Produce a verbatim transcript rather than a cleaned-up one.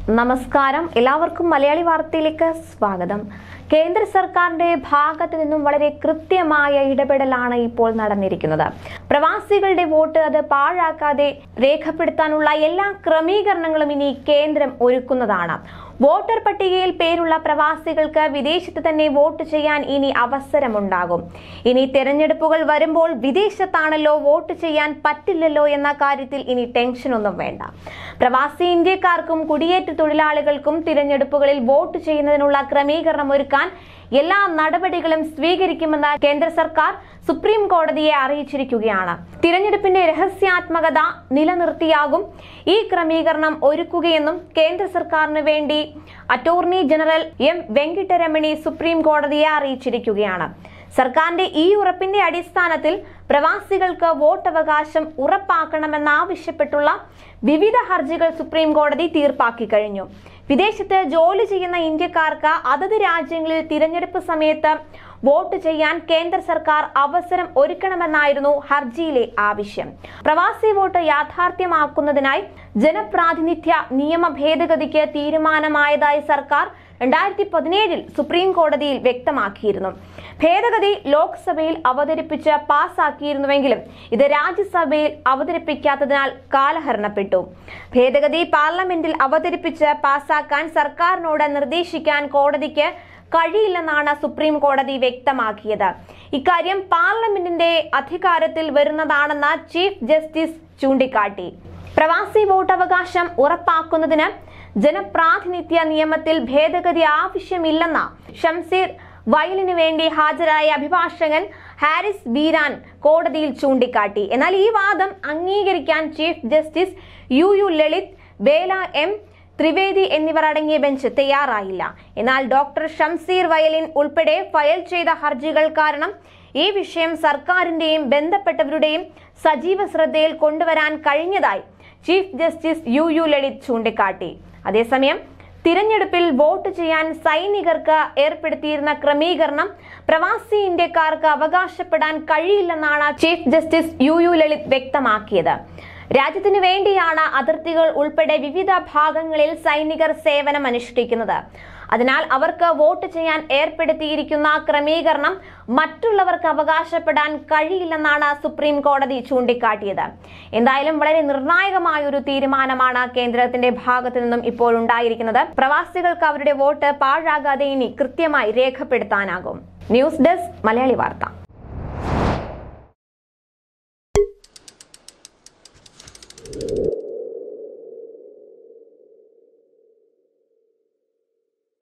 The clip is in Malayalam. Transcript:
നമസ്കാരം, എല്ലാവർക്കും മലയാളി വാർത്തയിലേക്ക് സ്വാഗതം. കേന്ദ്ര സർക്കാരിന്റെ ഭാഗത്തു നിന്നും വളരെ കൃത്യമായ ഇടപെടലാണ് ഇപ്പോൾ നടന്നിരിക്കുന്നത്. പ്രവാസികളുടെ വോട്ട് അത് പാഴാക്കാതെ രേഖപ്പെടുത്താനുള്ള എല്ലാ ക്രമീകരണങ്ങളും ഇനി കേന്ദ്രം ഒരുക്കുന്നതാണ്. വോട്ടർ പട്ടികയിൽ പേരുള്ള പ്രവാസികൾക്ക് വിദേശത്ത് തന്നെ വോട്ട് ചെയ്യാൻ ഇനി അവസരമുണ്ടാകും. ഇനി തെരഞ്ഞെടുപ്പുകൾ വരുമ്പോൾ വിദേശത്താണല്ലോ വോട്ട് ചെയ്യാൻ പറ്റില്ലല്ലോ എന്ന കാര്യത്തിൽ ഇനി ടെൻഷനൊന്നും വേണ്ട. പ്രവാസി ഇന്ത്യക്കാർക്കും കുടിയേറ്റ തൊഴിലാളികൾക്കും തിരഞ്ഞെടുപ്പുകളിൽ വോട്ട് ചെയ്യുന്നതിനുള്ള ക്രമീകരണം ഒരുക്കാൻ എല്ലാ നടപടികളും സ്വീകരിക്കുമെന്ന് കേന്ദ്ര സർക്കാർ സുപ്രീം കോടതിയെ അറിയിച്ചിരിക്കുകയാണ്. തിരഞ്ഞെടുപ്പിന്റെ രഹസ്യാത്മകത നിലനിർത്തിയാകും ഈ ക്രമീകരണം ഒരുക്കുകയെന്നും കേന്ദ്ര സർക്കാരിന് വേണ്ടി attorney general M Venkataramani supreme കോടതിയെ അറിയിച്ചിരിക്കുകയാണ്. സർക്കാരിന്റെ ഈ ഉറപ്പിന്റെ അടിസ്ഥാനത്തിൽ പ്രവാസികൾക്ക് വോട്ടവകാശം ഉറപ്പാക്കണമെന്നാവശ്യപ്പെട്ടുള്ള വിവിധ ഹർജികൾ സുപ്രീം കോടതി തീർപ്പാക്കി കഴിഞ്ഞു. വിദേശത്ത് ജോലി ചെയ്യുന്ന ഇന്ത്യക്കാർക്ക് അതത് രാജ്യങ്ങളിൽ തിരഞ്ഞെടുപ്പ് സമയത്ത് വോട്ട് ചെയ്യാൻ കേന്ദ്ര സർക്കാർ അവസരം ഒരുക്കണമെന്നായിരുന്നു ഹർജിയിലെ ആവശ്യം. പ്രവാസി വോട്ട് യാഥാർത്ഥ്യമാക്കുന്നതിനായി ജനപ്രാതിനിധ്യ നിയമ ഭേദഗതിക്ക് തീരുമാനമായതായി സർക്കാർ രണ്ടായിരത്തി പതിനേഴിൽ സുപ്രീം കോടതിയിൽ വ്യക്തമാക്കിയിരുന്നു. ഭേദഗതി ലോക്സഭയിൽ അവതരിപ്പിച്ച് പാസാക്കിയിരുന്നുവെങ്കിലും ഇത് രാജ്യസഭയിൽ അവതരിപ്പിക്കാത്തതിനാൽ കാലഹരണപ്പെട്ടു. ഭേദഗതി പാർലമെന്റിൽ അവതരിപ്പിച്ച് പാസാക്കാൻ സർക്കാരിനോട് നിർദ്ദേശിക്കാൻ കോടതിക്ക് കഴിയില്ലെന്നാണ് സുപ്രീം കോടതി വ്യക്തമാക്കിയത്. ഇക്കാര്യം പാർലമെന്റിന്റെ അധികാരത്തിൽ വരുന്നതാണെന്ന് ചീഫ് ജസ്റ്റിസ് ചൂണ്ടിക്കാട്ടി. പ്രവാസി വോട്ടവകാശം ഉറപ്പാക്കുന്നതിന് ജനപ്രാതിനിധ്യ നിയമത്തിൽ ഭേദഗതി ആവശ്യമില്ലെന്ന ഷംസീർ വയലിന് വേണ്ടി ഹാജരായ അഭിഭാഷകൻ ഹാരിസ് ബീരാൻ കോടതിയിൽ ചൂണ്ടിക്കാട്ടി. എന്നാൽ ഈ വാദം അംഗീകരിക്കാൻ chief justice U U Lalit, Bela M Trivedi എന്നിവർ അടങ്ങിയ ബെഞ്ച് തയ്യാറായില്ല. എന്നാൽ ഡോക്ടർ ഷംസീർ വയലിൻ ഉൾപ്പെടെ ഫയൽ ചെയ്ത ഹർജികൾ കാരണം ഈ വിഷയം സർക്കാരിന്റെയും ബന്ധപ്പെട്ടവരുടെയും സജീവ ശ്രദ്ധയിൽ കൊണ്ടുവരാൻ കഴിഞ്ഞതായി chief justice U U Lalit ചൂണ്ടിക്കാട്ടി. അതേസമയം തിരഞ്ഞെടുപ്പിൽ വോട്ട് ചെയ്യാൻ സൈനികർക്ക് ഏർപ്പെടുത്തിയിരുന്ന ക്രമീകരണം പ്രവാസി ഇന്ത്യക്കാർക്ക് അവകാശപ്പെടാൻ കഴിയില്ലെന്നാണ് chief justice U U Lalit വ്യക്തമാക്കിയത്. രാജ്യത്തിനു വേണ്ടിയാണ് അതിർത്തികൾ ഉൾപ്പെടെ വിവിധ ഭാഗങ്ങളിൽ സൈനികർ സേവനം അനുഷ്ഠിക്കുന്നത്. അതിനാൽ അവർക്ക് വോട്ട് ചെയ്യാൻ ഏർപ്പെടുത്തിയിരിക്കുന്ന ക്രമീകരണം മറ്റുള്ളവർക്ക് അവകാശപ്പെടാൻ കഴിയില്ലെന്നാണ് സുപ്രീം കോടതി ചൂണ്ടിക്കാട്ടിയത്. എന്തായാലും വളരെ നിർണായകമായ ഒരു തീരുമാനമാണ് കേന്ദ്രത്തിന്റെ ഭാഗത്തു നിന്നും ഇപ്പോൾ ഉണ്ടായിരിക്കുന്നത്. പ്രവാസികൾക്ക് അവരുടെ വോട്ട് പാഴാകാതെ ഇനി കൃത്യമായി രേഖപ്പെടുത്താനാകും. ന്യൂസ് ഡെസ്ക് മലയാളി വാർത്ത.